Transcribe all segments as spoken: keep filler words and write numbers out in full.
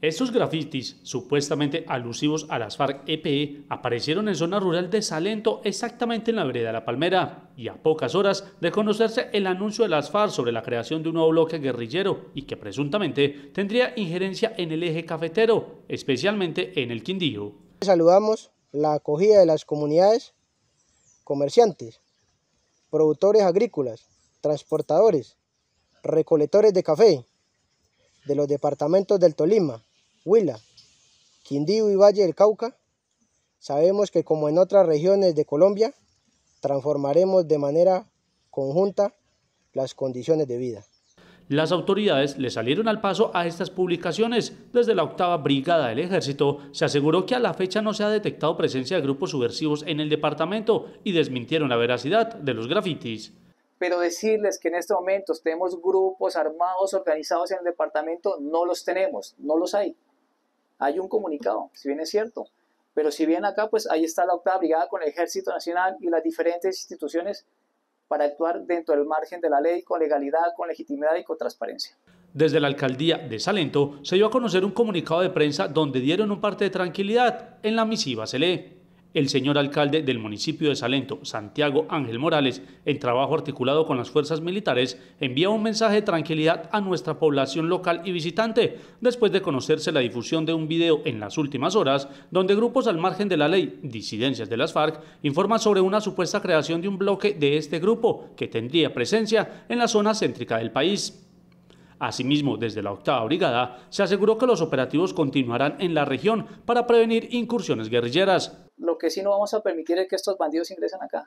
Estos grafitis, supuestamente alusivos a las FARC-E P E, aparecieron en zona rural de Salento, exactamente en la vereda La Palmera, y a pocas horas de conocerse el anuncio de las FARC sobre la creación de un nuevo bloque guerrillero y que presuntamente tendría injerencia en el eje cafetero, especialmente en el Quindío. Saludamos la acogida de las comunidades, comerciantes, productores agrícolas, transportadores, recolectores de café de los departamentos del Tolima, Huila, Quindío y Valle del Cauca. Sabemos que, como en otras regiones de Colombia, transformaremos de manera conjunta las condiciones de vida. Las autoridades le salieron al paso a estas publicaciones. Desde la octava brigada del ejército se aseguró que a la fecha no se ha detectado presencia de grupos subversivos en el departamento y desmintieron la veracidad de los grafitis. Pero decirles que en este momento tenemos grupos armados organizados en el departamento, no los tenemos, no los hay. Hay un comunicado, si bien es cierto, pero si bien acá, pues ahí está la octava brigada con el Ejército Nacional y las diferentes instituciones para actuar dentro del margen de la ley, con legalidad, con legitimidad y con transparencia. Desde la alcaldía de Salento se dio a conocer un comunicado de prensa donde dieron un parte de tranquilidad. En la misiva se lee: el señor alcalde del municipio de Salento, Santiago Ángel Morales, en trabajo articulado con las fuerzas militares, envía un mensaje de tranquilidad a nuestra población local y visitante, después de conocerse la difusión de un video en las últimas horas, donde grupos al margen de la ley, disidencias de las FARC, informan sobre una supuesta creación de un bloque de este grupo, que tendría presencia en la zona céntrica del país. Asimismo, desde la octava brigada, se aseguró que los operativos continuarán en la región para prevenir incursiones guerrilleras. Lo que sí no vamos a permitir es que estos bandidos ingresen acá.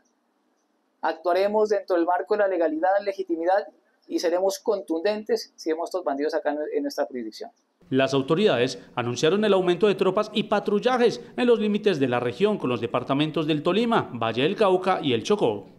Actuaremos dentro del marco de la legalidad, legitimidad, y seremos contundentes si vemos estos bandidos acá en nuestra jurisdicción. Las autoridades anunciaron el aumento de tropas y patrullajes en los límites de la región con los departamentos del Tolima, Valle del Cauca y el Chocó.